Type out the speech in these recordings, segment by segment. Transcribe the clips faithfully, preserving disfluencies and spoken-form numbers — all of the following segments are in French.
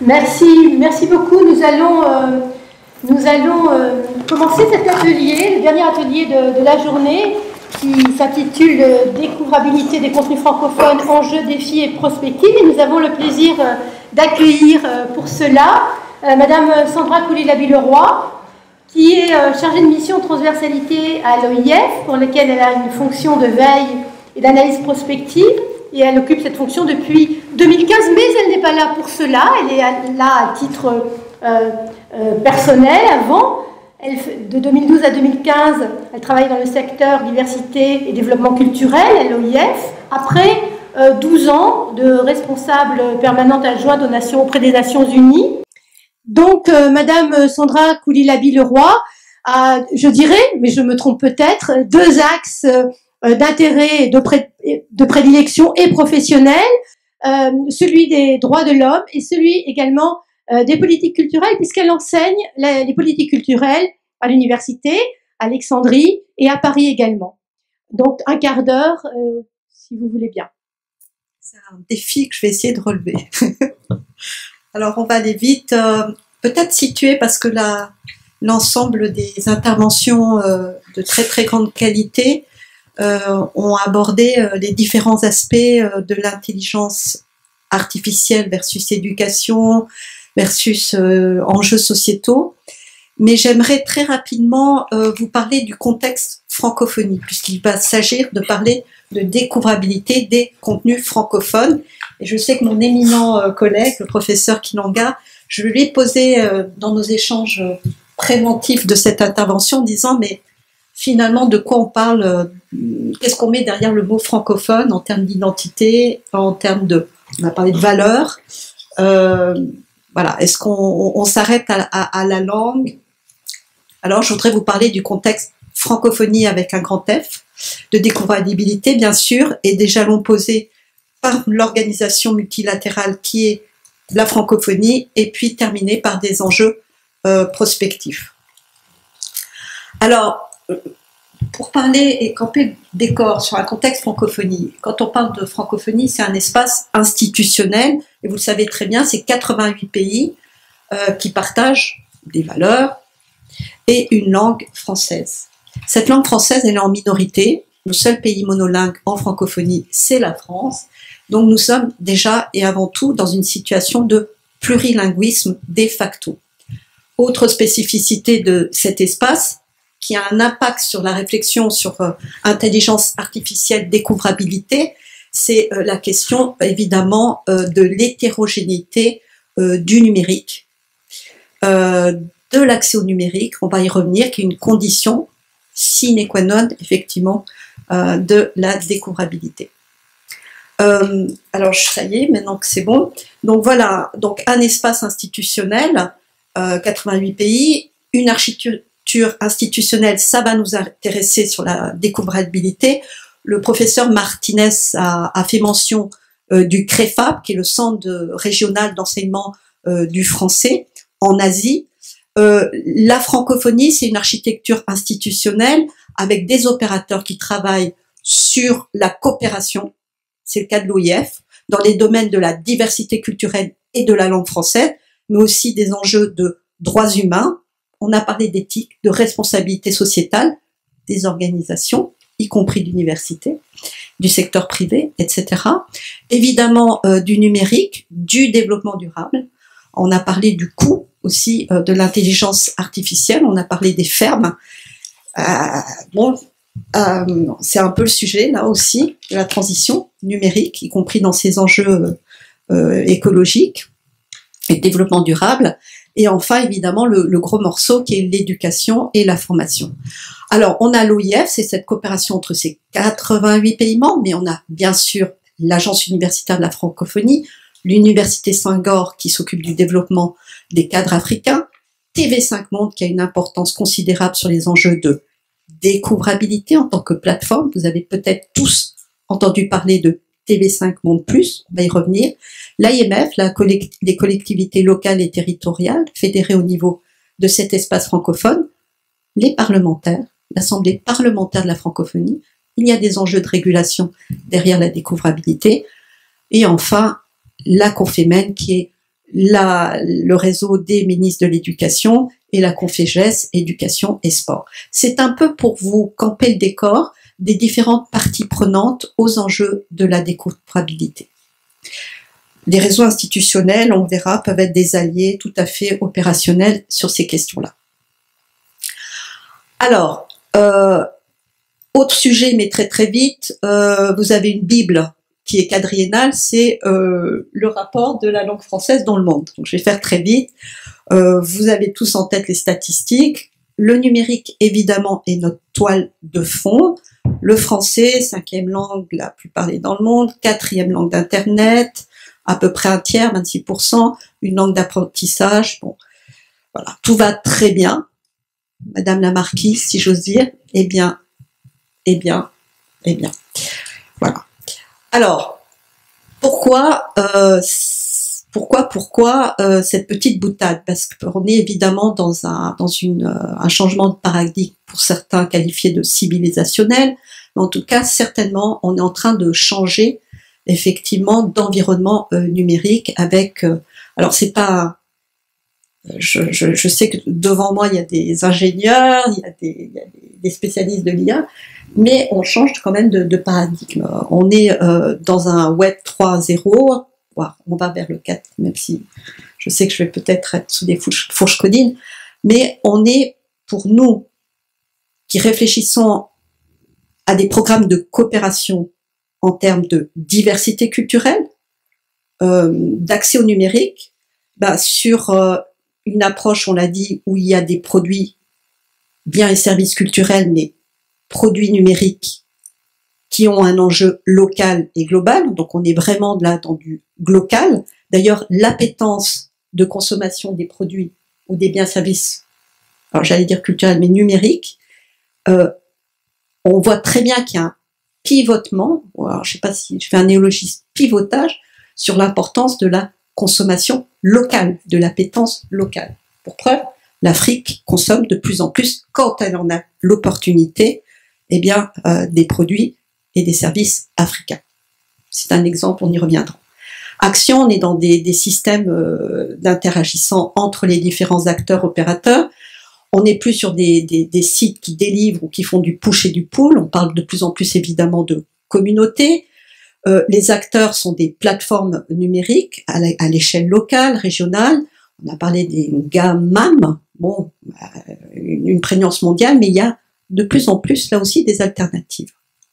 Merci, merci beaucoup. Nous allons, euh, nous allons euh, commencer cet atelier, le dernier atelier de, de la journée, qui s'intitule « Découvrabilité des contenus francophones, enjeux, défis et prospectives ». Et nous avons le plaisir euh, d'accueillir euh, pour cela euh, Madame Sandra Coulilaby-Leroy, qui est euh, chargée de mission transversalité à l'O I F, pour laquelle elle a une fonction de veille et d'analyse prospective. Et elle occupe cette fonction depuis deux mille quinze, mais elle n'est pas là pour cela, elle est là à titre euh, euh, personnel avant. Elle, de deux mille douze à deux mille quinze, elle travaille dans le secteur diversité et développement culturel à l'O I F, après euh, douze ans de responsable permanente adjointe aux Nations, auprès des Nations Unies. Donc, euh, Madame Sandra Coulilaby-Leroy a, je dirais, mais je me trompe peut-être, deux axes euh, d'intérêt, de, pré de prédilection et professionnel, euh, celui des droits de l'homme et celui également euh, des politiques culturelles, puisqu'elle enseigne les, les politiques culturelles à l'université, à Alexandrie et à Paris également. Donc un quart d'heure, euh, si vous voulez bien. C'est un défi que je vais essayer de relever. Alors on va aller vite, euh, peut-être situer, parce que l'ensemble des interventions euh, de très très grande qualité Euh, ont abordé euh, les différents aspects euh, de l'intelligence artificielle versus éducation, versus euh, enjeux sociétaux. Mais j'aimerais très rapidement euh, vous parler du contexte francophonie, puisqu'il va s'agir de parler de découvrabilité des contenus francophones. Et je sais que mon éminent euh, collègue, le professeur Kilanga, je lui ai posé euh, dans nos échanges préventifs de cette intervention, en disant mais finalement, de quoi on parle, qu'est-ce qu'on met derrière le mot francophone en termes d'identité, en termes de, on a parlé de valeurs, euh, voilà, est-ce qu'on on, on s'arrête à, à, à la langue? Alors, je voudrais vous parler du contexte francophonie avec un grand F, de découvrabilité, bien sûr, et des jalons posés par l'organisation multilatérale qui est la francophonie, et puis terminer par des enjeux euh, prospectifs. Alors, pour parler et camper le décor sur un contexte francophonie, quand on parle de francophonie, c'est un espace institutionnel, et vous le savez très bien, c'est quatre-vingt-huit pays euh, qui partagent des valeurs et une langue française. Cette langue française, elle est en minorité. Le seul pays monolingue en francophonie, c'est la France. Donc nous sommes déjà et avant tout dans une situation de plurilinguisme de facto. Autre spécificité de cet espace, qui a un impact sur la réflexion sur euh, intelligence artificielle, découvrabilité, c'est euh, la question évidemment euh, de l'hétérogénéité euh, du numérique, euh, de l'accès au numérique, on va y revenir, qui est une condition sine qua non effectivement euh, de la découvrabilité. Euh, alors ça y est, maintenant que c'est bon, donc voilà, donc un espace institutionnel, euh, quatre-vingt-huit pays, une architecture institutionnelle, ça va nous intéresser sur la découvrabilité. Le professeur Martinez a, a fait mention euh, du CREFAP, qui est le centre de, régional d'enseignement euh, du français en Asie. Euh, la francophonie, c'est une architecture institutionnelle avec des opérateurs qui travaillent sur la coopération, c'est le cas de l'O I F, dans les domaines de la diversité culturelle et de la langue française, mais aussi des enjeux de droits humains. On a parlé d'éthique, de responsabilité sociétale des organisations, y compris l'université, du secteur privé, et cetera. Évidemment, euh, du numérique, du développement durable. On a parlé du coût aussi euh, de l'intelligence artificielle. On a parlé des fermes. Euh, bon, euh, c'est un peu le sujet, là aussi, de la transition numérique, y compris dans ces enjeux euh, écologiques et de développement durable. Et enfin, évidemment, le, le gros morceau qui est l'éducation et la formation. Alors, on a l'O I F, c'est cette coopération entre ces quatre-vingt-huit pays membres, mais on a bien sûr l'Agence universitaire de la francophonie, l'Université Senghor qui s'occupe du développement des cadres africains, T V cinq Monde qui a une importance considérable sur les enjeux de découvrabilité en tant que plateforme. Vous avez peut-être tous entendu parler de T V cinq Monde Plus, on va y revenir. L'A I M F, la collect les collectivités locales et territoriales, fédérées au niveau de cet espace francophone, les parlementaires, l'Assemblée parlementaire de la francophonie, il y a des enjeux de régulation derrière la découvrabilité, et enfin la Confémène qui est la, le réseau des ministres de l'Éducation et la Confégès Éducation et Sport. C'est un peu pour vous camper le décor des différentes parties prenantes aux enjeux de la découvrabilité. Les réseaux institutionnels, on verra, peuvent être des alliés tout à fait opérationnels sur ces questions-là. Alors, euh, autre sujet, mais très très vite, euh, vous avez une Bible qui est quadriennale, c'est euh, le rapport de la langue française dans le monde. Donc, je vais faire très vite. Euh, vous avez tous en tête les statistiques. Le numérique, évidemment, est notre toile de fond. Le français, cinquième langue la plus parlée dans le monde, quatrième langue d'Internet, à peu près un tiers, vingt-six pour cent, une langue d'apprentissage. Bon, voilà, tout va très bien. Madame la Marquise, si j'ose dire, eh bien, eh bien, eh bien. Voilà. Alors, pourquoi, euh, pourquoi, pourquoi euh, cette petite boutade? Parce qu'on est évidemment dans un dans une euh, un changement de paradigme pour certains qualifiés de civilisationnel, mais en tout cas certainement on est en train de changer effectivement d'environnement euh, numérique avec. Euh, alors c'est pas Je, je, je sais que devant moi il y a des ingénieurs, il y a des, il y a des spécialistes de l'I A, mais on change quand même de, de paradigme. On est euh, dans un web trois point zéro, on va vers le quatre, même si je sais que je vais peut-être être sous des fourches, fourches codines, mais on est, pour nous qui réfléchissons à des programmes de coopération en termes de diversité culturelle, euh, d'accès au numérique, bah, sur euh, une approche, on l'a dit, où il y a des produits, biens et services culturels, mais produits numériques qui ont un enjeu local et global. Donc on est vraiment là dans du local. D'ailleurs, l'appétence de consommation des produits ou des biens et services, alors j'allais dire culturels, mais numériques, euh, on voit très bien qu'il y a un pivotement, alors je sais pas si je fais un néologisme, pivotage, sur l'importance de la consommation locale, de l'appétence locale. Pour preuve, l'Afrique consomme de plus en plus, quand elle en a l'opportunité, eh bien, euh, des produits et des services africains. C'est un exemple, on y reviendra. Action, on est dans des, des systèmes euh, d'interagissant entre les différents acteurs opérateurs. On n'est plus sur des, des, des sites qui délivrent ou qui font du push et du pull. On parle de plus en plus évidemment de communautés. Euh, les acteurs sont des plateformes numériques à l'échelle locale, régionale. On a parlé des GAMAM, bon, une, une prégnance mondiale, mais il y a de plus en plus là aussi des alternatives.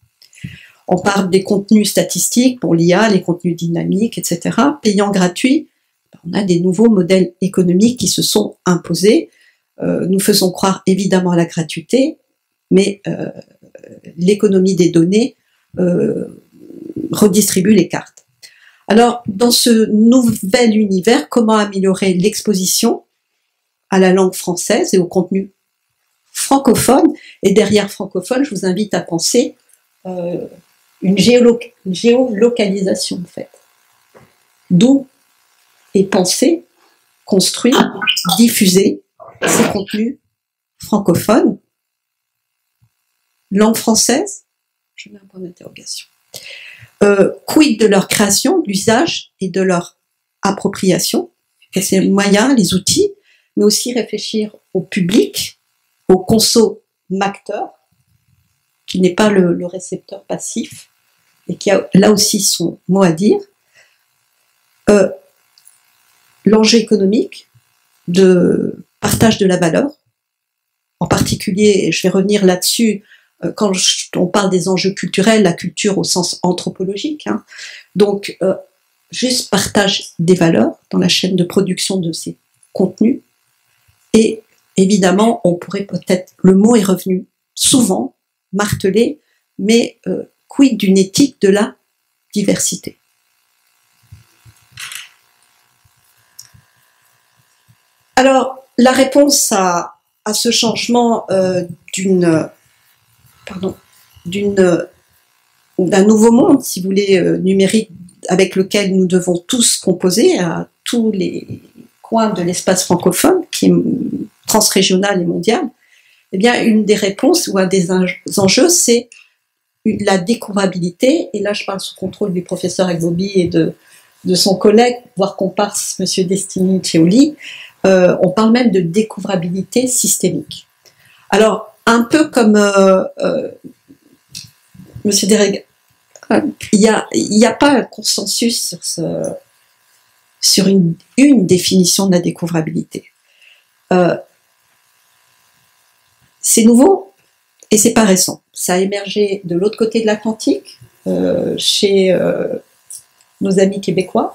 On parle des contenus statistiques pour l'I A, les contenus dynamiques, et cetera. Payants, gratuits, on a des nouveaux modèles économiques qui se sont imposés. Euh, nous faisons croire évidemment à la gratuité, mais euh, l'économie des données euh, redistribue les cartes. Alors, dans ce nouvel univers, comment améliorer l'exposition à la langue française et au contenu francophone? Et derrière francophone, je vous invite à penser euh, une, géoloc une géolocalisation, en fait. D'où est pensé, construit, diffusé ces contenus francophones, langue française, je mets un point d'interrogation. Euh, quid de leur création, de l'usage et de leur appropriation, quels sont les moyens, les outils, mais aussi réfléchir au public, au consommateur, qui n'est pas le, le récepteur passif, et qui a là aussi son mot à dire. Euh, l'enjeu économique, de partage de la valeur, en particulier, et je vais revenir là-dessus, quand on parle des enjeux culturels, la culture au sens anthropologique, hein. Donc euh, juste partage des valeurs dans la chaîne de production de ces contenus, et évidemment on pourrait peut-être, le mot est revenu souvent, martelé, mais euh, quid d'une éthique de la diversité. Alors la réponse à, à ce changement euh, d'une pardon, d'une d'un nouveau monde, si vous voulez, euh, numérique, avec lequel nous devons tous composer à tous les coins de l'espace francophone, qui est transrégional et mondial, eh bien, une des réponses ou un des enjeux, c'est la découvrabilité, et là je parle sous contrôle du professeur Egbobi et de, de son collègue, voire comparse, M. Destini-Ceoli, euh, on parle même de découvrabilité systémique. Alors, un peu comme euh, euh, M. Dereg, il n'y a, il y a pas un consensus sur, ce, sur une, une définition de la découvrabilité. Euh, c'est nouveau et c'est pas récent. Ça a émergé de l'autre côté de l'Atlantique, euh, chez euh, nos amis québécois,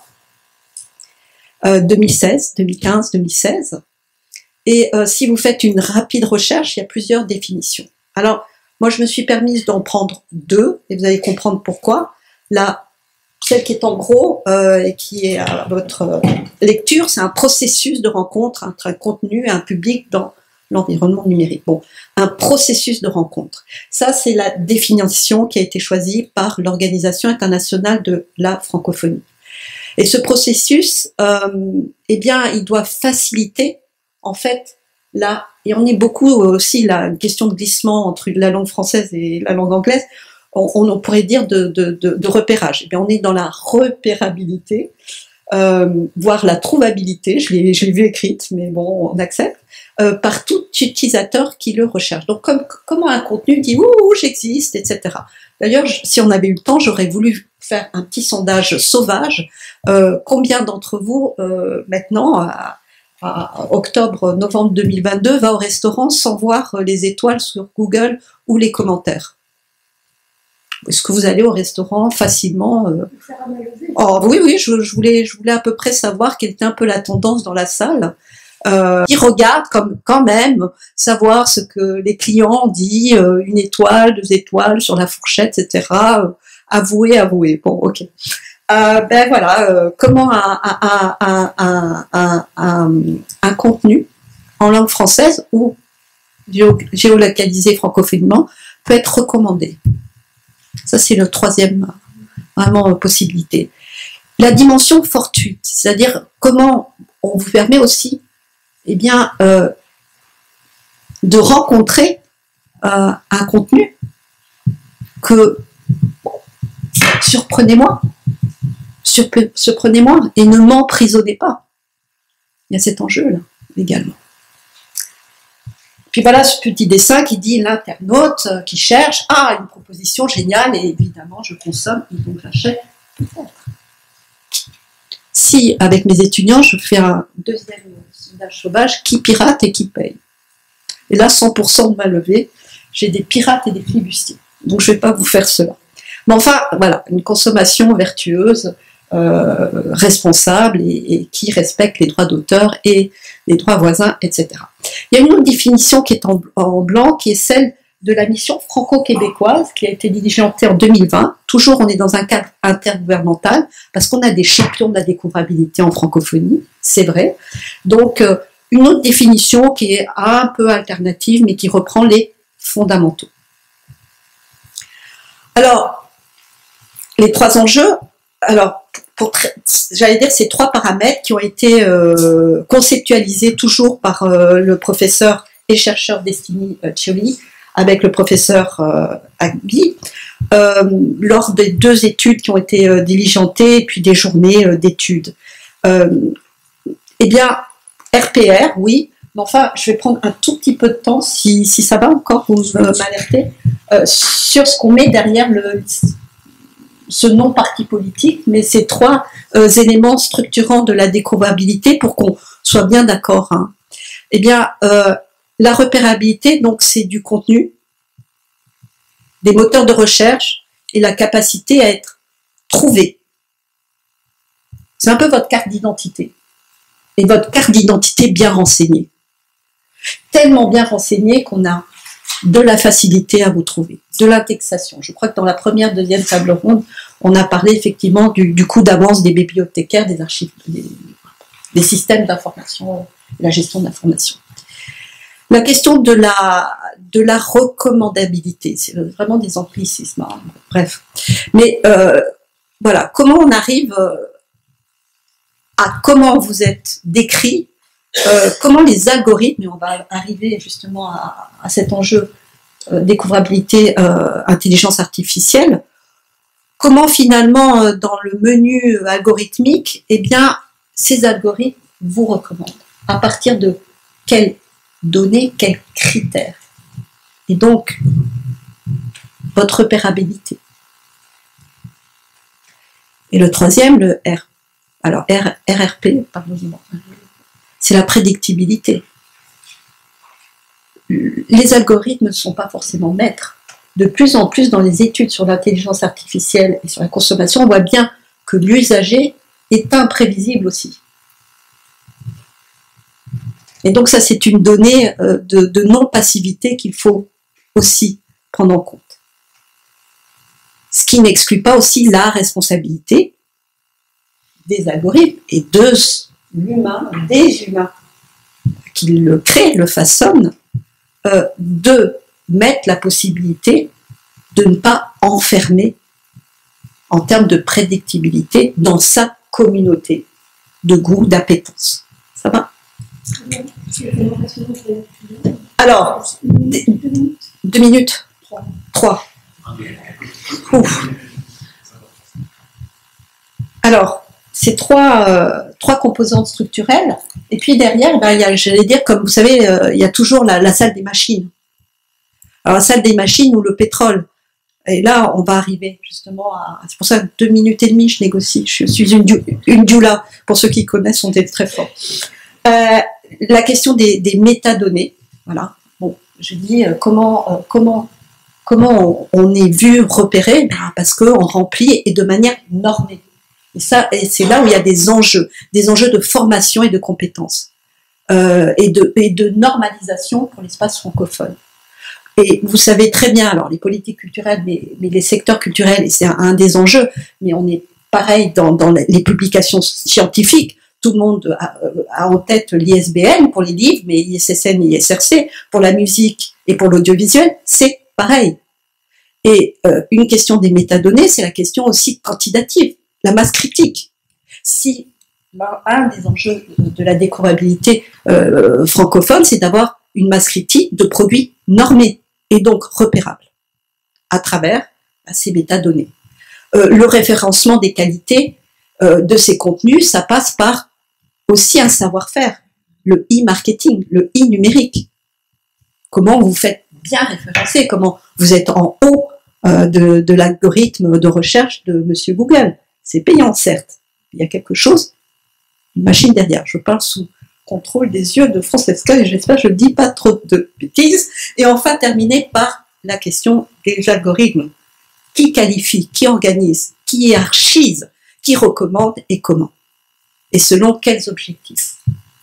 euh, deux mille seize, deux mille quinze, deux mille seize. Et euh, si vous faites une rapide recherche, il y a plusieurs définitions. Alors, moi, je me suis permise d'en prendre deux, et vous allez comprendre pourquoi. La, celle qui est en gros euh, et qui est à votre euh, lecture, c'est un processus de rencontre entre un contenu et un public dans l'environnement numérique. Bon, un processus de rencontre. Ça, c'est la définition qui a été choisie par l'Organisation internationale de la francophonie. Et ce processus, euh, eh bien, il doit faciliter, en fait, la, et on est beaucoup aussi la question de glissement entre la langue française et la langue anglaise, on, on pourrait dire de, de, de, de repérage. Eh bien, on est dans la repérabilité, euh, voire la trouvabilité, je l'ai, je l'ai vu écrite, mais bon, on accepte, euh, par tout utilisateur qui le recherche. Donc, comme, comment un contenu dit « Ouh, j'existe », et cetera. D'ailleurs, si on avait eu le temps, j'aurais voulu faire un petit sondage sauvage. Euh, combien d'entre vous, euh, maintenant, à, à octobre, novembre deux mille vingt-deux, va au restaurant sans voir les étoiles sur Google ou les commentaires? Est-ce que vous allez au restaurant facilement euh... Oh, oui, oui, je, je, voulais, je voulais à peu près savoir quelle était un peu la tendance dans la salle. Euh, ils regardent comme, quand même savoir ce que les clients disent, euh, une étoile, deux étoiles sur la fourchette, et cetera. Euh, avouez, avouez. Bon, ok. Euh, ben voilà, euh, comment un, un, un, un, un, un, un contenu en langue française ou géolocalisé francophonement peut être recommandé. Ça, c'est le troisième vraiment possibilité. La dimension fortuite, c'est-à-dire comment on vous permet aussi eh bien, euh, de rencontrer euh, un contenu que, surprenez-moi, surprenez-moi et ne m'emprisonnez pas. Il y a cet enjeu-là, également. Puis voilà ce petit dessin qui dit l'internaute qui cherche, ah, une proposition géniale, et évidemment, je consomme, et donc j'achète, peut-être. Si, avec mes étudiants, je fais un deuxième sondage sauvage, qui pirate et qui paye? Et là, cent pour cent de ma levée, j'ai des pirates et des flibustiers. Donc, je ne vais pas vous faire cela. Mais enfin, voilà, une consommation vertueuse, euh, responsable et, et qui respecte les droits d'auteur et les droits voisins, et cetera. Il y a une autre définition qui est en, en blanc, qui est celle de la mission franco-québécoise qui a été diligentée en deux mille vingt. Toujours, on est dans un cadre intergouvernemental parce qu'on a des champions de la découvrabilité en francophonie, c'est vrai. Donc, euh, une autre définition qui est un peu alternative, mais qui reprend les fondamentaux. Alors, les trois enjeux, alors, j'allais dire ces trois paramètres qui ont été euh, conceptualisés toujours par euh, le professeur et chercheur Destini-Ceoli avec le professeur euh, Agbi, euh, lors des deux études qui ont été euh, diligentées et puis des journées euh, d'études. Euh, eh bien, R P R, oui, mais enfin, je vais prendre un tout petit peu de temps, si, si ça va encore vous euh, m'alerter, euh, sur ce qu'on met derrière le, ce nom parti politique, mais ces trois euh, éléments structurants de la découvrabilité pour qu'on soit bien d'accord. Hein. Eh bien, euh, la repérabilité, donc, c'est du contenu, des moteurs de recherche et la capacité à être trouvé. C'est un peu votre carte d'identité. Et votre carte d'identité bien renseignée. Tellement bien renseignée qu'on a de la facilité à vous trouver, de l'indexation. Je crois que dans la première, deuxième table ronde, on a parlé effectivement du, du coût d'avance des bibliothécaires, des archives, des, des systèmes d'information, la gestion de l'information. La question de la, de la recommandabilité, c'est vraiment des anglicismes, hein, bref. Mais euh, voilà, comment on arrive à comment vous êtes décrit, euh, comment les algorithmes, et on va arriver justement à, à cet enjeu euh, découvrabilité, euh, intelligence artificielle, comment finalement, dans le menu algorithmique, eh bien, ces algorithmes vous recommandent. À partir de quelles données, quels critères. Et donc, votre repérabilité. Et le troisième, le R. Alors, R, R R P, pardonnez-moi, c'est la prédictibilité. Les algorithmes ne sont pas forcément maîtres. De plus en plus, dans les études sur l'intelligence artificielle et sur la consommation, on voit bien que l'usager est imprévisible aussi. Et donc ça, c'est une donnée de, de non-passivité qu'il faut aussi prendre en compte. Ce qui n'exclut pas aussi la responsabilité des algorithmes et de l'humain, des humains qui le créent, le façonnent, euh, de mettre la possibilité de ne pas enfermer en termes de prédictibilité dans sa communauté de goût, d'appétence. Ça va? Alors, deux minutes. Trois. Ouf. Alors, ces trois, euh, trois composantes structurelles, et puis derrière, ben, il y a, j'allais dire, comme vous savez, euh, il y a toujours la, la salle des machines. Alors, la salle des machines ou le pétrole. Et là, on va arriver justement à... C'est pour ça que deux minutes et demie, je négocie. Je suis une, une djoula. Pour ceux qui connaissent, on est très forts. Euh, la question des, des métadonnées. Voilà. Bon, je dis euh, comment, euh, comment, comment on, on est vu, repéré, ben, parce qu'on remplit et de manière normée. Et ça, et c'est là où il y a des enjeux, des enjeux de formation et de compétences, euh, et, de, et de normalisation pour l'espace francophone. Et vous savez très bien, alors les politiques culturelles, mais, mais les secteurs culturels, et c'est un, un des enjeux, mais on est pareil dans, dans les publications scientifiques, tout le monde a, a en tête l'I S B N pour les livres, mais I S S N, I S R C, pour la musique et pour l'audiovisuel, c'est pareil. Et euh, une question des métadonnées, c'est la question aussi quantitative, la masse critique. Si ben, un des enjeux de la découvrabilité euh, francophone, c'est d'avoir une masse critique de produits normés et donc repérables à travers ben, ces métadonnées. Euh, le référencement des qualités euh, de ces contenus, ça passe par aussi un savoir-faire, le e-marketing, le e-numérique. Comment vous faites bien référencer, comment vous êtes en haut euh, de, de l'algorithme de recherche de Monsieur Google. C'est payant, certes. Il y a quelque chose, une machine derrière. Je parle sous contrôle des yeux de Francesca et j'espère que je ne dis pas trop de bêtises. Et enfin, terminer par la question des algorithmes. Qui qualifie, qui organise, qui hiérarchise, qui recommande et comment? Et selon quels objectifs?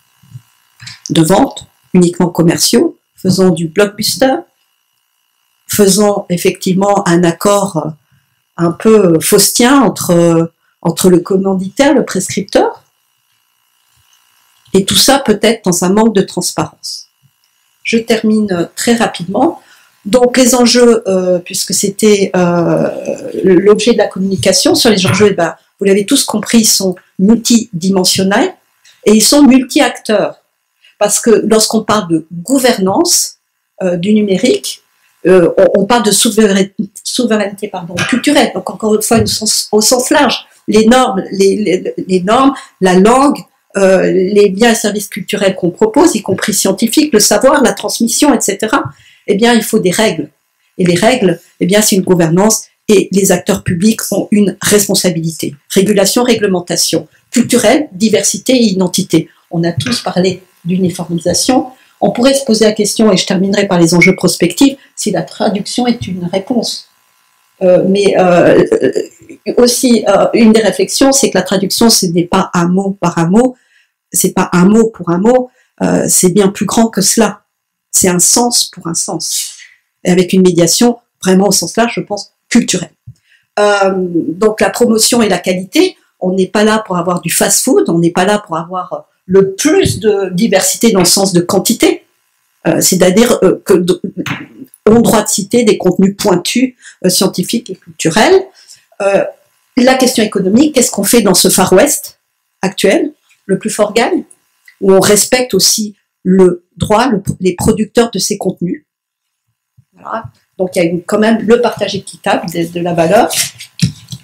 De vente, uniquement commerciaux, faisant du blockbuster, faisant effectivement un accord un peu faustien entre, entre le commanditaire, le prescripteur, et tout ça peut-être dans un manque de transparence. Je termine très rapidement. Donc les enjeux, euh, puisque c'était euh, l'objet de la communication, sur les enjeux, eh ben, vous l'avez tous compris, ils sont multidimensionnels et ils sont multi-acteurs. Parce que lorsqu'on parle de gouvernance euh, du numérique, Euh, on, on parle de souveraineté, souveraineté pardon, culturelle, donc encore une fois une sens, au sens large, les normes, les, les, les normes, la langue, euh, les biens et services culturels qu'on propose, y compris scientifiques, le savoir, la transmission, et cetera. Eh bien, il faut des règles. Et les règles, eh bien, c'est une gouvernance et les acteurs publics ont une responsabilité. Régulation, réglementation, culturelle, diversité et identité. On a tous parlé d'uniformisation. On pourrait se poser la question, et je terminerai par les enjeux prospectifs, si la traduction est une réponse. Euh, mais euh, aussi, euh, une des réflexions, c'est que la traduction, ce n'est pas un mot par un mot, c'est pas un mot pour un mot, euh, c'est bien plus grand que cela. C'est un sens pour un sens. Et avec une médiation, vraiment au sens large, je pense, culturelle. Euh, donc la promotion et la qualité, on n'est pas là pour avoir du fast-food, on n'est pas là pour avoir le plus de diversité dans le sens de quantité, euh, c'est-à-dire euh, que ont droit de citer des contenus pointus, euh, scientifiques et culturels. Euh, la question économique, qu'est-ce qu'on fait dans ce Far West actuel, le plus fort gagne, où on respecte aussi le droit, le, les producteurs de ces contenus. Voilà. Donc il y a une, quand même le partage équitable de, de la valeur.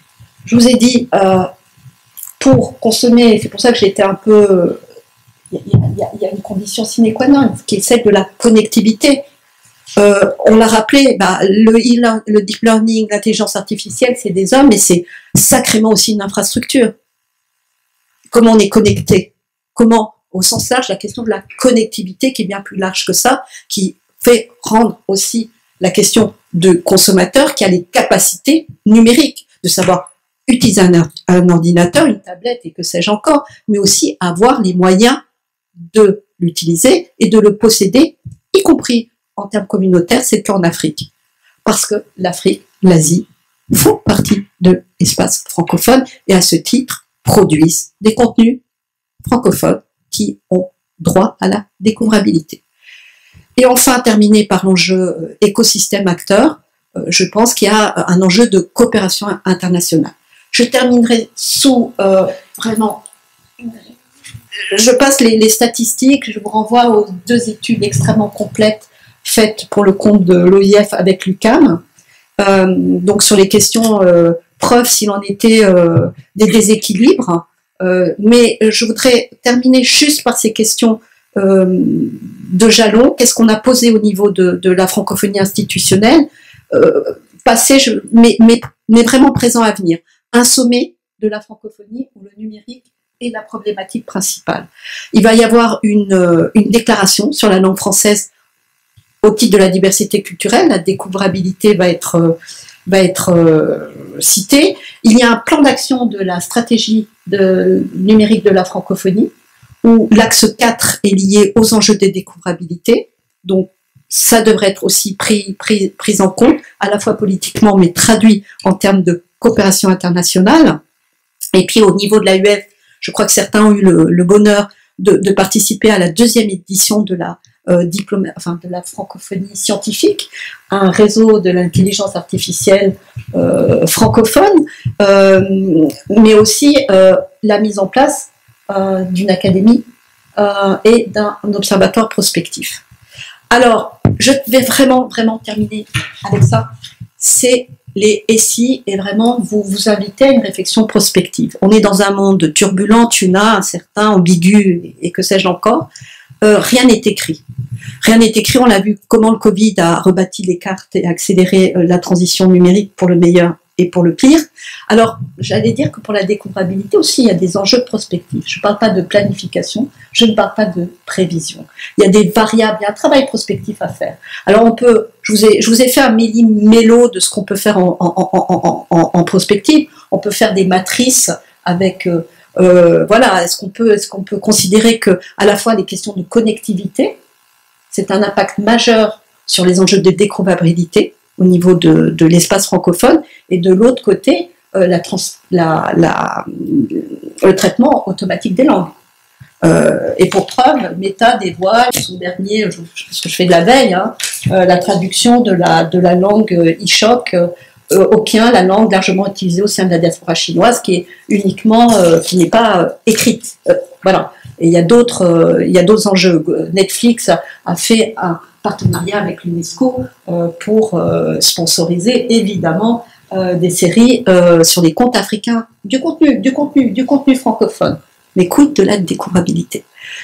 je vous ai dit, euh, pour consommer, c'est pour ça que j'étais un peu... Il y, y, y a une condition sine qua non, qui est celle de la connectivité. Euh, on l'a rappelé, bah, le, le deep learning, l'intelligence artificielle, c'est des hommes, mais c'est sacrément aussi une infrastructure. Comment on est connecté? Comment, au sens large, la question de la connectivité, qui est bien plus large que ça, qui fait rendre aussi la question de consommateur qui a les capacités numériques, de savoir utiliser un, un ordinateur, une tablette et que sais-je encore, mais aussi avoir les moyens de l'utiliser et de le posséder, y compris en termes communautaires, c'est le cas en Afrique. Parce que l'Afrique, l'Asie, font partie de l'espace francophone et à ce titre produisent des contenus francophones qui ont droit à la découvrabilité. Et enfin, terminer par l'enjeu écosystème acteur, euh, je pense qu'il y a un enjeu de coopération internationale. Je terminerai sous euh, vraiment... Je passe les, les statistiques, je vous renvoie aux deux études extrêmement complètes faites pour le compte de l'O I F avec l'U Q A M, euh, donc sur les questions euh, preuves s'il en était euh, des déséquilibres, euh, mais je voudrais terminer juste par ces questions euh, de jalons. Qu'est-ce qu'on a posé au niveau de, de la francophonie institutionnelle, euh, passé, je, mais, mais, mais vraiment présent à venir. Un sommet de la francophonie où le numérique est la problématique principale. Il va y avoir une, une déclaration sur la langue française au titre de la diversité culturelle. La découvrabilité va être, va être euh, citée. Il y a un plan d'action de la stratégie de, numérique de la francophonie où l'axe quatre est lié aux enjeux de découvrabilité. Donc, ça devrait être aussi pris, pris, pris en compte, à la fois politiquement, mais traduit en termes de coopération internationale. Et puis, au niveau de l'A U F, je crois que certains ont eu le, le bonheur de, de participer à la deuxième édition de la, euh, diplôme, enfin, de la francophonie scientifique, un réseau de l'intelligence artificielle euh, francophone, euh, mais aussi euh, la mise en place euh, d'une académie euh, et d'un observatoire prospectif. Alors, je vais vraiment, vraiment terminer avec ça. C'est les « et si » et vraiment vous vous inviter à une réflexion prospective. On est dans un monde turbulent, tuna, incertain, ambigu et que sais-je encore. Euh, rien n'est écrit. Rien n'est écrit. On l'a vu comment le Covid a rebâti les cartes et accéléré euh, la transition numérique pour le meilleur et pour le pire. Alors, j'allais dire que pour la découvrabilité aussi, il y a des enjeux prospectifs. Je ne parle pas de planification, je ne parle pas de prévision. Il y a des variables, il y a un travail prospectif à faire. Alors, on peut, je vous ai, je vous ai fait un méli-mélo de ce qu'on peut faire en, en, en, en, en prospective. On peut faire des matrices avec, euh, euh, voilà, est-ce qu'on peut, est-ce qu'on peut considérer que, à la fois les questions de connectivité, c'est un impact majeur sur les enjeux de découvrabilité au niveau de, de l'espace francophone, et de l'autre côté, euh, la trans, la, la, le traitement automatique des langues. Euh, et pour preuve, Meta dévoile son dernier, je, parce que je fais de la veille, hein, euh, la traduction de la, de la langue Ishok euh, Hokkien, la langue largement utilisée au sein de la diaspora chinoise, qui est uniquement, euh, qui n'est pas euh, écrite. Euh, voilà. Et il y a d'autres, euh, il y a d'autres enjeux. Netflix a, a fait un partenariat avec l'UNESCO euh, pour euh, sponsoriser évidemment euh, des séries euh, sur les comptes africains, du contenu, du contenu, du contenu francophone, mais coûte de la découvrabilité.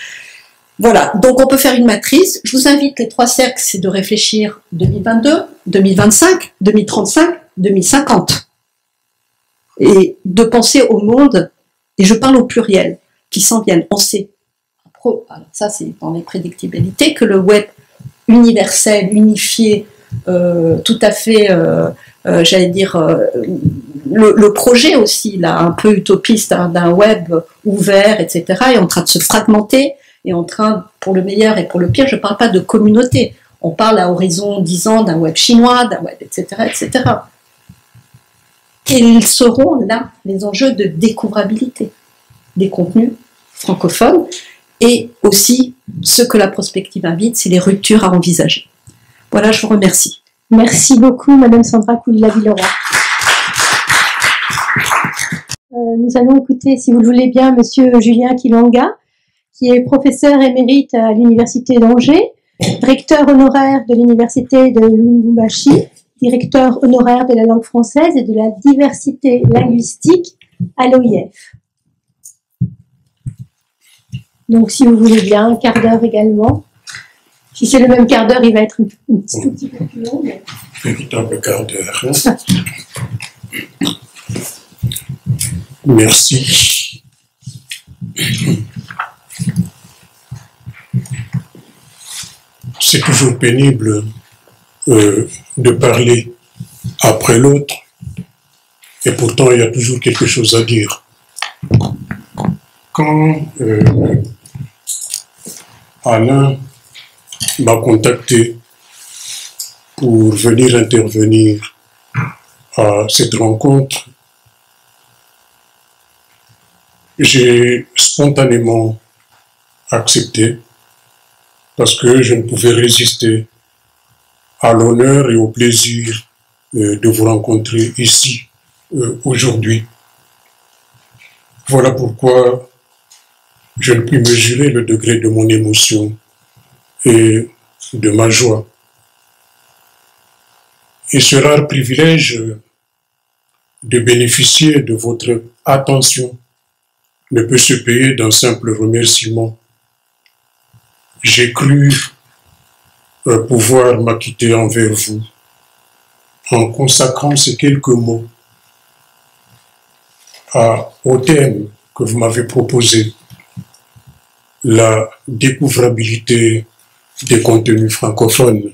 Voilà, donc on peut faire une matrice. Je vous invite, les trois cercles, c'est de réfléchir deux mille vingt-deux, deux mille vingt-cinq, deux mille trente-cinq, deux mille cinquante, et de penser au monde, et je parle au pluriel, qui s'en viennent. On sait, alors ça c'est dans les prédictibilités, que le web universel, unifié, euh, tout à fait, euh, euh, j'allais dire, euh, le, le projet aussi, là, un peu utopiste, hein, d'un web ouvert, et cetera, est en train de se fragmenter, est en train, pour le meilleur et pour le pire, je ne parle pas de communauté, on parle à horizon dix ans d'un web chinois, d'un web, et cetera, et cetera. Quels seront là les enjeux de découvrabilité des contenus francophones? Et aussi, ce que la prospective invite, c'est les ruptures à envisager. Voilà, je vous remercie. Merci beaucoup, Madame Sandra Koulila-Villeroy. Euh, nous allons écouter, si vous le voulez bien, Monsieur Julien Kilonga, qui est professeur émérite à l'Université d'Angers, recteur honoraire de l'Université de Lubumbashi directeur honoraire de la langue française et de la diversité linguistique à l'O I F. Donc, si vous voulez bien, un quart d'heure également. Si c'est le même quart d'heure, il va être un, un petit, tout petit peu plus long. Mais... Véritable quart d'heure. Merci. C'est toujours pénible euh, de parler après l'autre, et pourtant il y a toujours quelque chose à dire. Quand euh, Alain m'a contacté pour venir intervenir à cette rencontre, j'ai spontanément accepté parce que je ne pouvais résister à l'honneur et au plaisir euh, de vous rencontrer ici euh, aujourd'hui. Voilà pourquoi je ne puis mesurer le degré de mon émotion et de ma joie. Et ce rare privilège de bénéficier de votre attention ne peut se payer d'un simple remerciement. J'ai cru euh, pouvoir m'acquitter envers vous en consacrant ces quelques mots à, au thème que vous m'avez proposé, la découvrabilité des contenus francophones.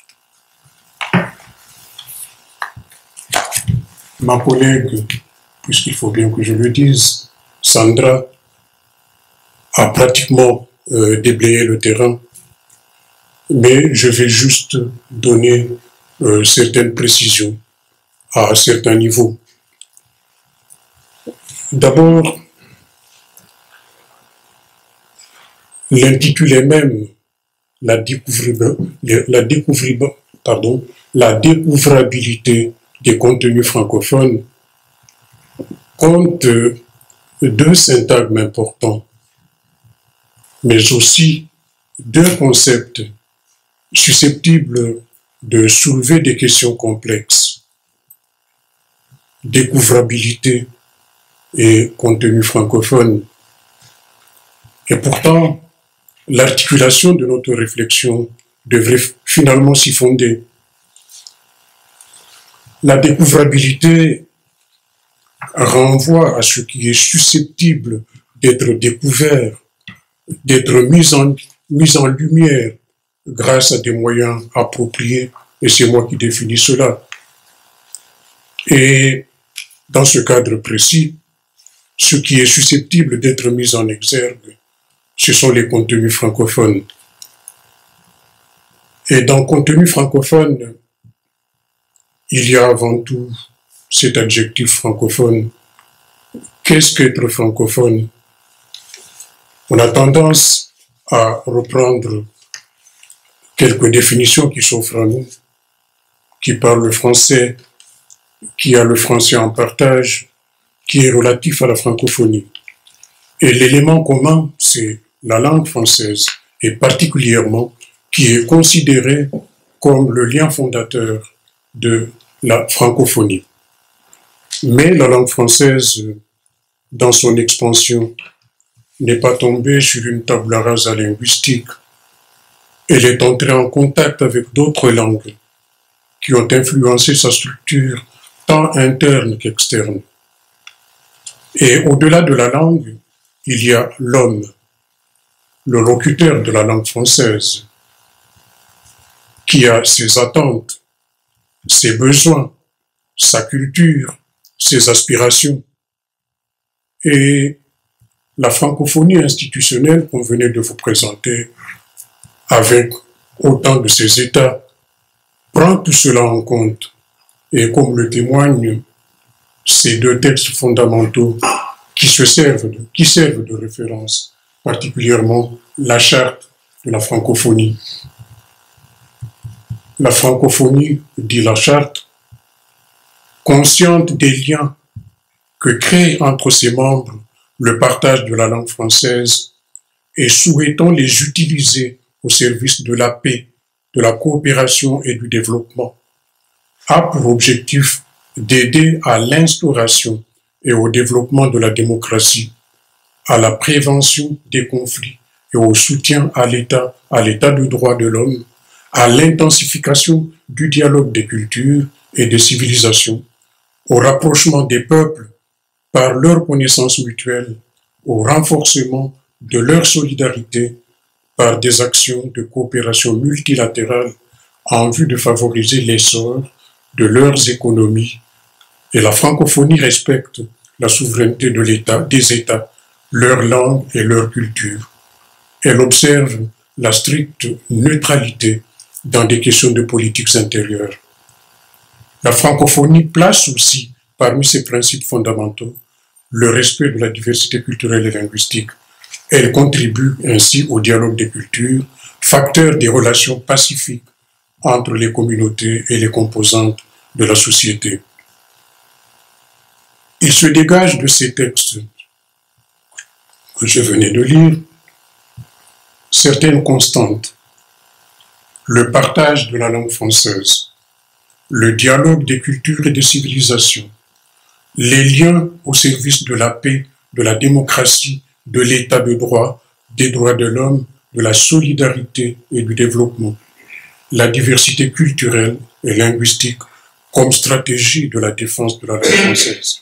Ma collègue, puisqu'il faut bien que je le dise, Sandra, a pratiquement euh, déblayé le terrain, mais je vais juste donner euh, certaines précisions à certains niveaux. D'abord, l'intitulé même, la, découvrabilité, la, découvrabilité, pardon, la découvrabilité des contenus francophones, compte deux syntagmes importants, mais aussi deux concepts susceptibles de soulever des questions complexes. Découvrabilité et contenu francophone. Et pourtant, l'articulation de notre réflexion devrait finalement s'y fonder. La découvrabilité renvoie à ce qui est susceptible d'être découvert, d'être mis en, mis en lumière grâce à des moyens appropriés, et c'est moi qui définis cela. Et dans ce cadre précis, ce qui est susceptible d'être mis en exergue, ce sont les contenus francophones. Et dans contenu francophone, il y a avant tout cet adjectif francophone. Qu'est-ce qu'être francophone? On a tendance à reprendre quelques définitions qui s'offrent à nous, qui parlent le français, qui a le français en partage, qui est relatif à la francophonie. Et l'élément commun, c'est la langue française, et particulièrement qui est considérée comme le lien fondateur de la francophonie. Mais la langue française, dans son expansion, n'est pas tombée sur une tabula rasa linguistique. Elle est entrée en contact avec d'autres langues qui ont influencé sa structure tant interne qu'externe. Et au-delà de la langue, il y a l'homme, le locuteur de la langue française, qui a ses attentes, ses besoins, sa culture, ses aspirations. Et la francophonie institutionnelle qu'on venait de vous présenter, avec autant de ses états, prend tout cela en compte. Et comme le témoignent ces deux textes fondamentaux qui se servent de, qui servent de référence, particulièrement la charte de la francophonie. La francophonie, dit la charte, consciente des liens que crée entre ses membres le partage de la langue française et souhaitant les utiliser au service de la paix, de la coopération et du développement, a pour objectif d'aider à l'instauration et au développement de la démocratie, à la prévention des conflits et au soutien à l'État, à l'État de droit de l'homme, à l'intensification du dialogue des cultures et des civilisations, au rapprochement des peuples par leur connaissance mutuelle, au renforcement de leur solidarité par des actions de coopération multilatérale en vue de favoriser l'essor de leurs économies. Et la francophonie respecte la souveraineté de l'État, des États, leur langue et leur culture. Elle observe la stricte neutralité dans des questions de politiques intérieures. La francophonie place aussi parmi ses principes fondamentaux le respect de la diversité culturelle et linguistique. Elle contribue ainsi au dialogue des cultures, facteur des relations pacifiques entre les communautés et les composantes de la société. Il se dégage de ces textes que je venais de lire certaines constantes. Le partage de la langue française, le dialogue des cultures et des civilisations, les liens au service de la paix, de la démocratie, de l'état de droit, des droits de l'homme, de la solidarité et du développement, la diversité culturelle et linguistique comme stratégie de la défense de la langue française.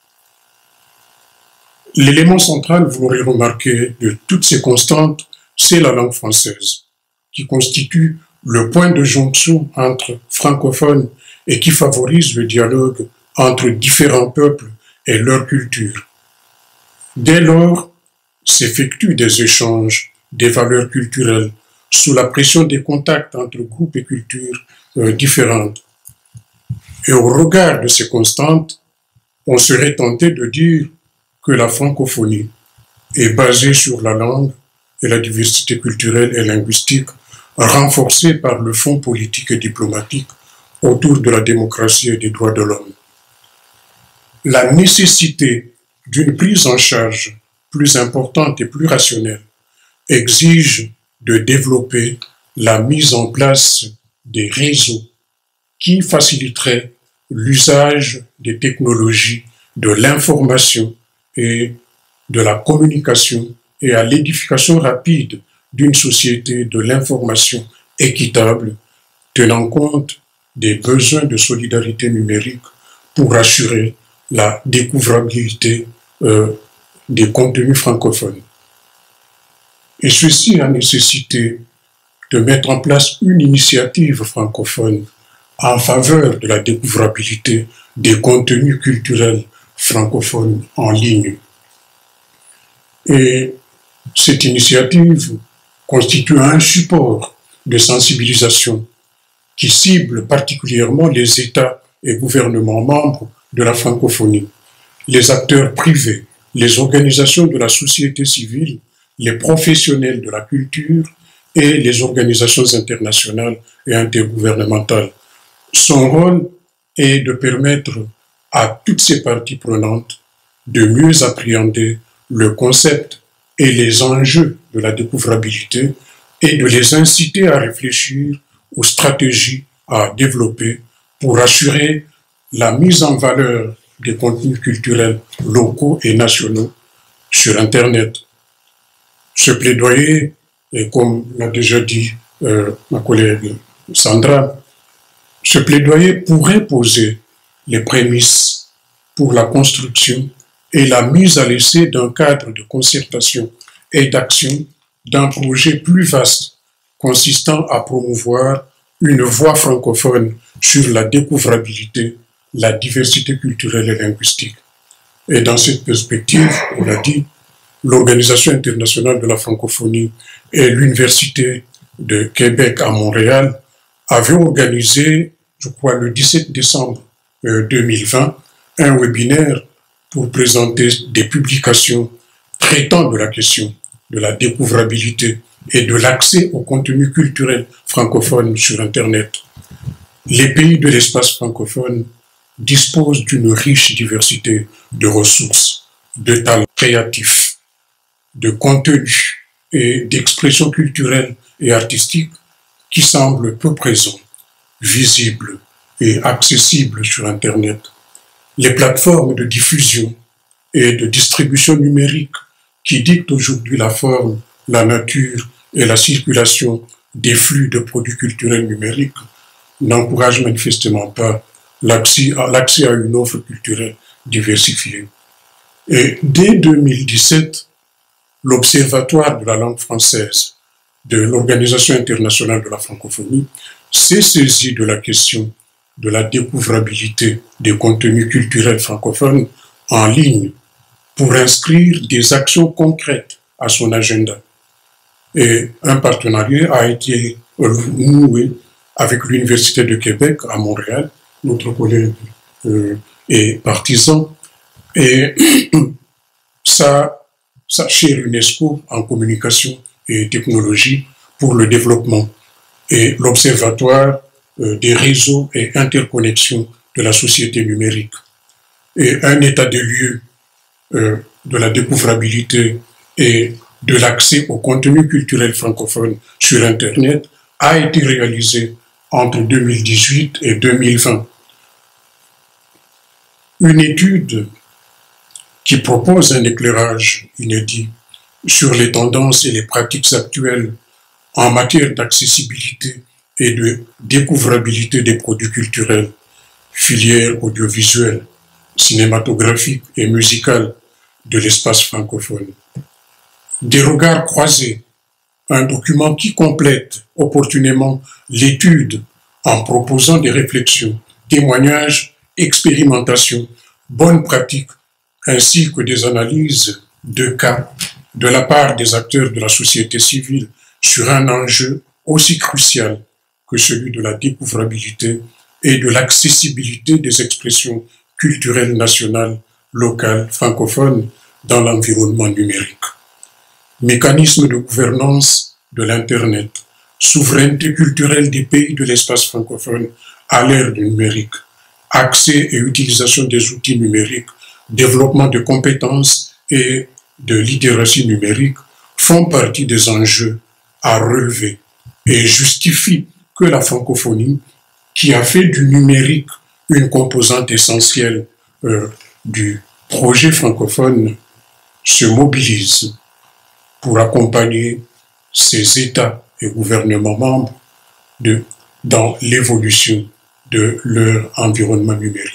L'élément central, vous l'aurez remarqué, de toutes ces constantes, c'est la langue française, qui constitue le point de jonction entre francophones et qui favorise le dialogue entre différents peuples et leur culture. Dès lors, s'effectuent des échanges, des valeurs culturelles, sous la pression des contacts entre groupes et cultures euh, différentes. Et au regard de ces constantes, on serait tenté de dire que la francophonie est basée sur la langue et la diversité culturelle et linguistique, renforcée par le fond politique et diplomatique autour de la démocratie et des droits de l'homme. La nécessité d'une prise en charge plus importante et plus rationnelle exige de développer la mise en place des réseaux qui faciliteraient l'usage des technologies de l'information et de la communication et à l'édification rapide d'une société de l'information équitable, tenant compte des besoins de solidarité numérique pour assurer la découvrabilité euh, des contenus francophones. Et ceci a nécessité de mettre en place une initiative francophone en faveur de la découvrabilité des contenus culturels francophones en ligne. Et cette initiative constitue un support de sensibilisation qui cible particulièrement les États et gouvernements membres de la francophonie, les acteurs privés, les organisations de la société civile, les professionnels de la culture et les organisations internationales et intergouvernementales. Son rôle est de permettre à toutes ces parties prenantes de mieux appréhender le concept et les enjeux de la découvrabilité et de les inciter à réfléchir aux stratégies à développer pour assurer la mise en valeur des contenus culturels locaux et nationaux sur Internet. Ce plaidoyer, et comme l'a déjà dit euh, ma collègue Sandra, ce plaidoyer pourrait poser les prémices pour la construction et la mise à l'essai d'un cadre de concertation et d'action d'un projet plus vaste consistant à promouvoir une voie francophone sur la découvrabilité, la diversité culturelle et linguistique. Et dans cette perspective, on l'a dit, l'Organisation internationale de la francophonie et l'Université de Québec à Montréal avaient organisé, je crois, le dix-sept décembre deux mille vingt, un webinaire pour présenter des publications traitant de la question de la découvrabilité et de l'accès au contenu culturel francophone sur Internet. Les pays de l'espace francophone disposent d'une riche diversité de ressources, de talents créatifs, de contenus et d'expressions culturelles et artistiques qui semblent peu présents, visibles et accessibles sur Internet. Les plateformes de diffusion et de distribution numérique qui dictent aujourd'hui la forme, la nature et la circulation des flux de produits culturels numériques n'encouragent manifestement pas l'accès à, l'accès à une offre culturelle diversifiée. Et dès deux mille dix-sept, l'Observatoire de la langue française de l'Organisation internationale de la francophonie s'est saisi de la question de la découvrabilité des contenus culturels francophones en ligne pour inscrire des actions concrètes à son agenda. Et un partenariat a été noué avec l'Université de Québec à Montréal, notre collègue euh, est partisan, et sa, sa chère UNESCO en communication et technologie pour le développement et l'Observatoire euh, des réseaux et interconnexions de la société numérique. Et un état des lieux euh, de la découvrabilité et de l'accès au contenu culturel francophone sur Internet a été réalisé entre deux mille dix-huit et deux mille vingt. Une étude qui propose un éclairage inédit sur les tendances et les pratiques actuelles en matière d'accessibilité et de découvrabilité des produits culturels, filières audiovisuelles, cinématographiques et musicales de l'espace francophone. Des regards croisés, un document qui complète opportunément l'étude en proposant des réflexions, témoignages, expérimentations, bonnes pratiques, ainsi que des analyses de cas de la part des acteurs de la société civile sur un enjeu aussi crucial que celui de la découvrabilité et de l'accessibilité des expressions culturelles nationales, locales, francophones dans l'environnement numérique. Mécanisme de gouvernance de l'Internet, souveraineté culturelle des pays de l'espace francophone à l'ère du numérique, accès et utilisation des outils numériques, développement de compétences et de littératie numérique font partie des enjeux à relever et justifient que la francophonie, qui a fait du numérique une composante essentielle euh, du projet francophone, se mobilise pour accompagner ces États et gouvernements membres de, dans l'évolution de leur environnement numérique.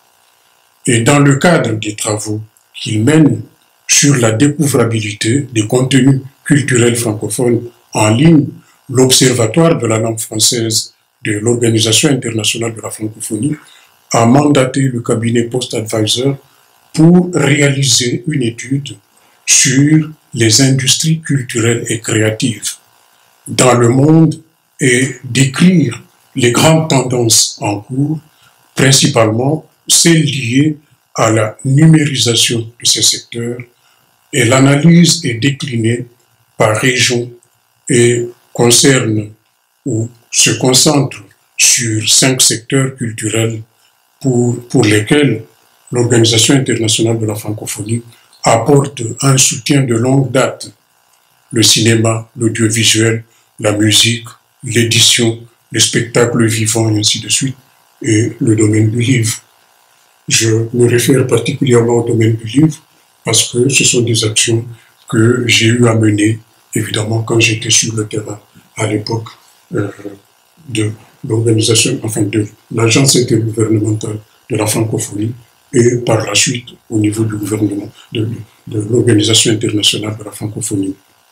Et dans le cadre des travaux qu'ils mènent sur la découvrabilité des contenus culturels francophones en ligne, l'Observatoire de la langue française de l'Organisation internationale de la francophonie a mandaté le cabinet Post-Advisor pour réaliser une étude sur les industries culturelles et créatives dans le monde et décrire les grandes tendances en cours, principalement celles liées à la numérisation de ces secteurs, et l'analyse est déclinée par région et concerne ou se concentre sur cinq secteurs culturels pour, pour lesquels l'Organisation internationale de la francophonie apporte un soutien de longue date: le cinéma, l'audiovisuel, la musique, l'édition, les spectacles vivants et ainsi de suite, et le domaine du livre. Je me réfère particulièrement au domaine du livre parce que ce sont des actions que j'ai eu à mener, évidemment, quand j'étais sur le terrain à l'époque euh, de l'organisation, enfin de l'agence intergouvernementale de la francophonie, et par la suite au niveau du gouvernement, de, de l'Organisation internationale de la francophonie.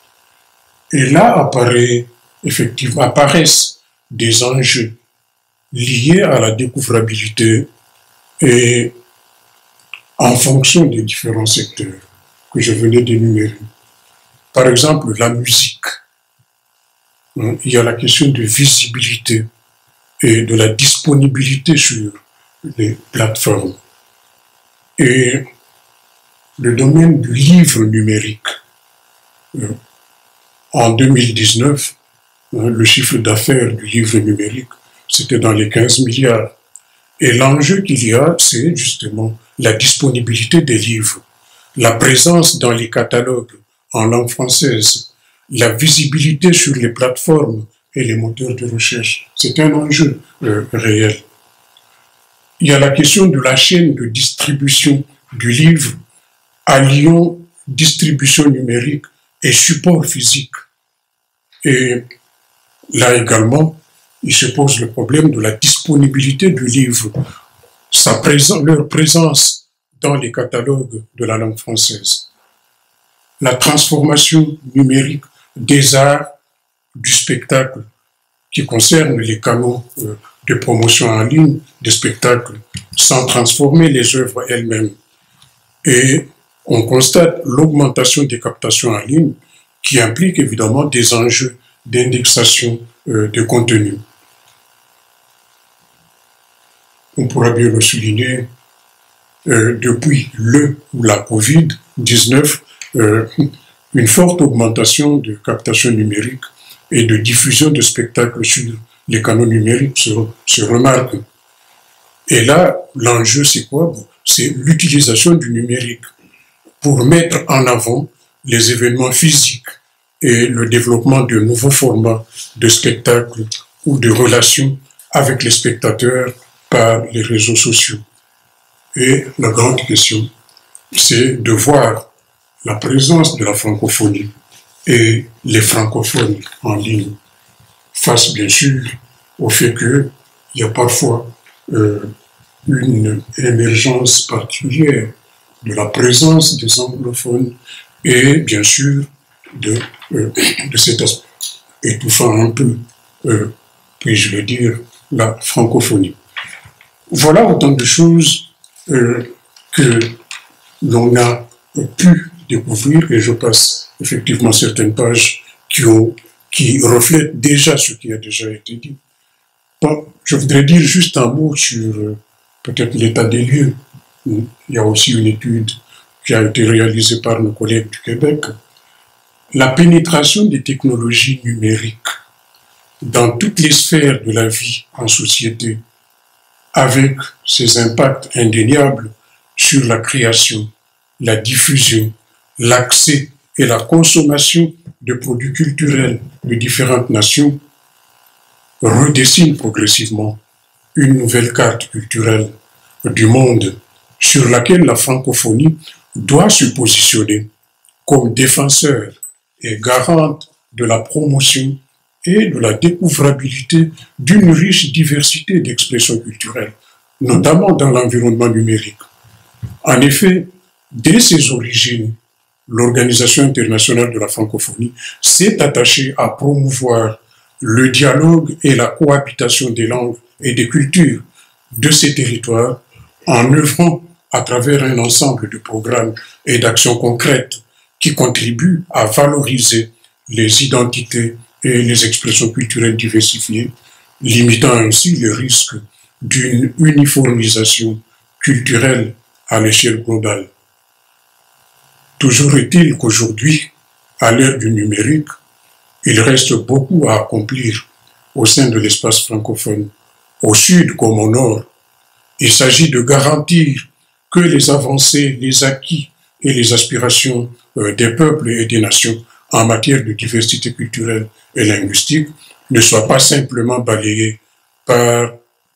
Et là apparaît, effectivement, apparaissent des enjeux liés à la découvrabilité et en fonction des différents secteurs que je venais d'énumérer. Par exemple, la musique. Il y a la question de visibilité et de la disponibilité sur les plateformes. Et le domaine du livre numérique. En deux mille dix-neuf, le chiffre d'affaires du livre numérique, c'était dans les quinze milliards. Et l'enjeu qu'il y a, c'est justement la disponibilité des livres, la présence dans les catalogues en langue française, la visibilité sur les plateformes et les moteurs de recherche. C'est un enjeu euh, réel. il y a la question de la chaîne de distribution du livre, alliant distribution numérique et support physique. Et là également, il se pose le problème de la disponibilité du livre, sa présence, leur présence dans les catalogues de la langue française. La transformation numérique des arts, du spectacle, qui concerne les canaux euh, de promotion en ligne des spectacles, sans transformer les œuvres elles-mêmes. Et on constate l'augmentation des captations en ligne, qui implique évidemment des enjeux d'indexation euh, de contenu. On pourra bien le souligner, euh, depuis le ou la covid dix-neuf, euh, une forte augmentation de captation numérique et de diffusion de spectacles sur les canaux numériques se, se remarque. Et là, l'enjeu, c'est quoi? C'est l'utilisation du numérique pour mettre en avant les événements physiques et le développement de nouveaux formats de spectacles ou de relations avec les spectateurs par les réseaux sociaux. Et la grande question, c'est de voir la présence de la francophonie et les francophones en ligne face bien sûr au fait qu'il y a parfois euh, une émergence particulière de la présence des anglophones et bien sûr de, euh, de cet aspect étouffant un peu, euh, puis-je le dire, la francophonie. Voilà autant de choses euh, que l'on a pu découvrir, et je passe effectivement certaines pages qui, ont, qui reflètent déjà ce qui a déjà été dit. Bon, je voudrais dire juste un mot sur euh, peut-être l'état des lieux. Il y a aussi une étude qui a été réalisée par nos collègues du Québec. La pénétration des technologies numériques dans toutes les sphères de la vie en société, avec ses impacts indéniables sur la création, la diffusion, l'accès et la consommation de produits culturels de différentes nations, redessine progressivement une nouvelle carte culturelle du monde sur laquelle la francophonie doit se positionner comme défenseur et garante de la promotion et de la découvrabilité d'une riche diversité d'expressions culturelles, notamment dans l'environnement numérique. En effet, dès ses origines, l'Organisation internationale de la francophonie s'est attachée à promouvoir le dialogue et la cohabitation des langues et des cultures de ces territoires en œuvrant à travers un ensemble de programmes et d'actions concrètes qui contribuent à valoriser les identités et les expressions culturelles diversifiées, limitant ainsi le risque d'une uniformisation culturelle à l'échelle globale. Toujours est-il qu'aujourd'hui, à l'ère du numérique, il reste beaucoup à accomplir au sein de l'espace francophone, au sud comme au nord. Il s'agit de garantir que les avancées, les acquis et les aspirations des peuples et des nations en matière de diversité culturelle et linguistique ne soient pas simplement balayées par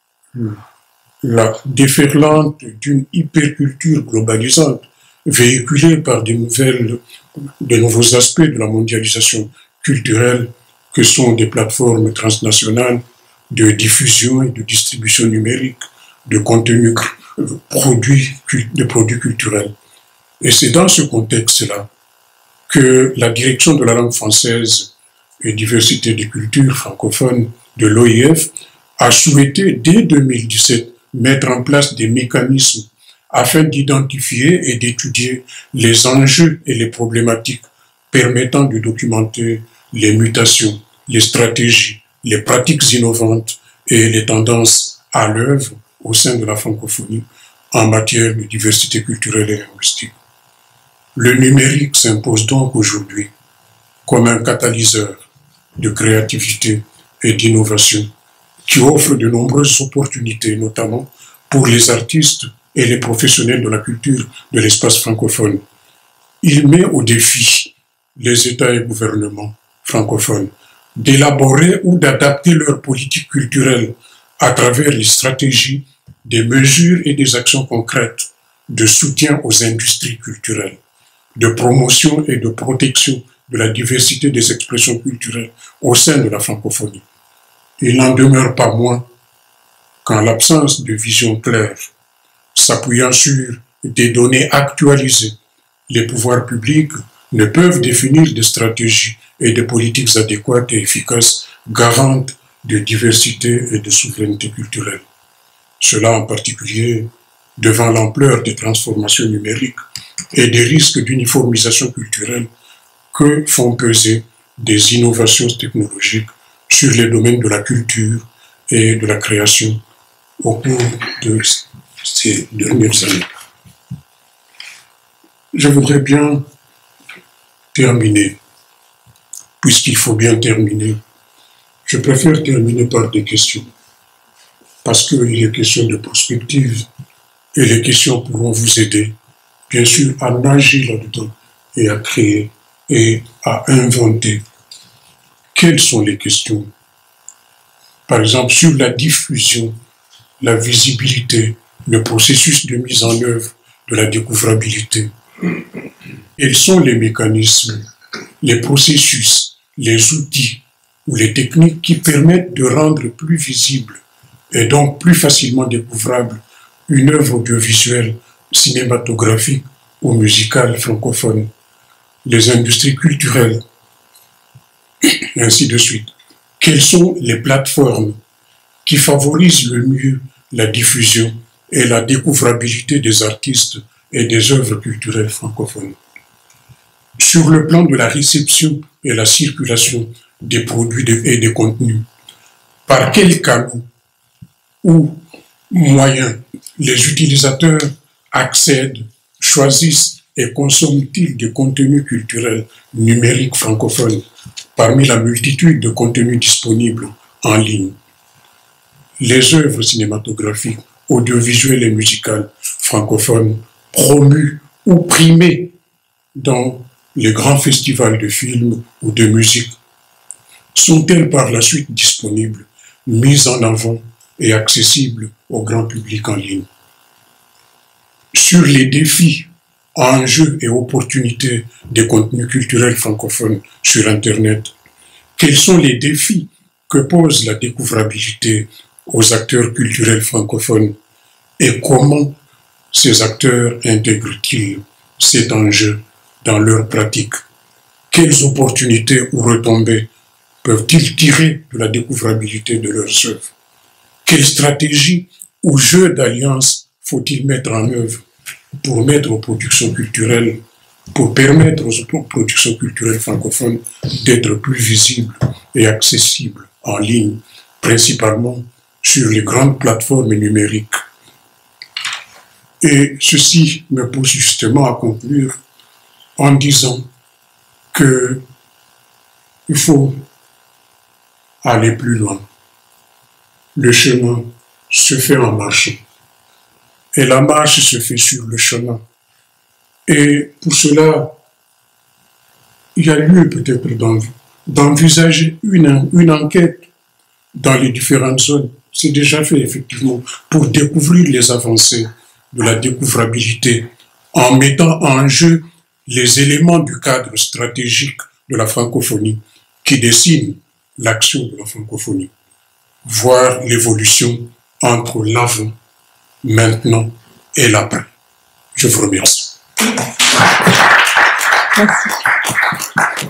la déferlante d'une hyperculture globalisante véhiculée par de, nouvelles, de nouveaux aspects de la mondialisation culturelle que sont des plateformes transnationales de diffusion et de distribution numérique de contenus produits, de produits culturels. Et c'est dans ce contexte-là que la direction de la langue française et diversité des cultures francophones de l'O I F a souhaité dès deux mille dix-sept mettre en place des mécanismes afin d'identifier et d'étudier les enjeux et les problématiques permettant de documenter les mutations, les stratégies, les pratiques innovantes et les tendances à l'œuvre au sein de la francophonie en matière de diversité culturelle et linguistique. Le numérique s'impose donc aujourd'hui comme un catalyseur de créativité et d'innovation qui offre de nombreuses opportunités, notamment pour les artistes et les professionnels de la culture de l'espace francophone. Il met au défi les États et gouvernements francophones d'élaborer ou d'adapter leurs politiques culturelles à travers les stratégies des mesures et des actions concrètes de soutien aux industries culturelles, de promotion et de protection de la diversité des expressions culturelles au sein de la francophonie. Il n'en demeure pas moins qu'en l'absence de vision claire, s'appuyant sur des données actualisées, les pouvoirs publics ne peuvent définir des stratégies et des politiques adéquates et efficaces garantes de diversité et de souveraineté culturelle. Cela en particulier devant l'ampleur des transformations numériques et des risques d'uniformisation culturelle que font peser des innovations technologiques sur les domaines de la culture et de la création au cours de ces dernières années. Je voudrais bien terminer, puisqu'il faut bien terminer. Je préfère terminer par des questions, parce qu'il est question de prospective, et les questions pourront vous aider, bien sûr, à nager là-dedans, et à créer, et à inventer. Quelles sont les questions? Par exemple, sur la diffusion, la visibilité, le processus de mise en œuvre de la découvrabilité. Quels sont les mécanismes, les processus, les outils ou les techniques qui permettent de rendre plus visible et donc plus facilement découvrable une œuvre audiovisuelle, cinématographique ou musicale francophone, les industries culturelles, et ainsi de suite. Quelles sont les plateformes qui favorisent le mieux la diffusion et la découvrabilité des artistes et des œuvres culturelles francophones? Sur le plan de la réception et la circulation des produits et des contenus, par quels canaux ou moyens les utilisateurs accèdent, choisissent et consomment-ils des contenus culturels numériques francophones parmi la multitude de contenus disponibles en ligne? Les œuvres cinématographiques, audiovisuelles et musicales francophones promues ou primées dans les grands festivals de films ou de musique sont-elles par la suite disponibles, mises en avant et accessibles au grand public en ligne? Sur les défis, enjeux et opportunités des contenus culturels francophones sur Internet, quels sont les défis que pose la découvrabilité aux acteurs culturels francophones et comment ces acteurs intègrent-ils cet enjeu dans leur pratique? Quelles opportunités ou retombées peuvent-ils tirer de la découvrabilité de leurs œuvres? Quelles stratégies ou jeux d'alliance faut-il mettre en œuvre pour mettre aux productions culturelles, pour permettre aux productions culturelles francophones d'être plus visibles et accessibles en ligne, principalement sur les grandes plateformes numériques? Et ceci me pousse justement à conclure en disant que il faut aller plus loin. Le chemin se fait en marchant. Et la marche se fait sur le chemin. Et pour cela, il y a lieu peut-être d'envisager une, une enquête dans les différentes zones. C'est déjà fait effectivement pour découvrir les avancées de la découvrabilité en mettant en jeu les éléments du cadre stratégique de la francophonie qui dessine l'action de la francophonie, voir l'évolution entre l'avant, maintenant et l'après. Je vous remercie. Merci.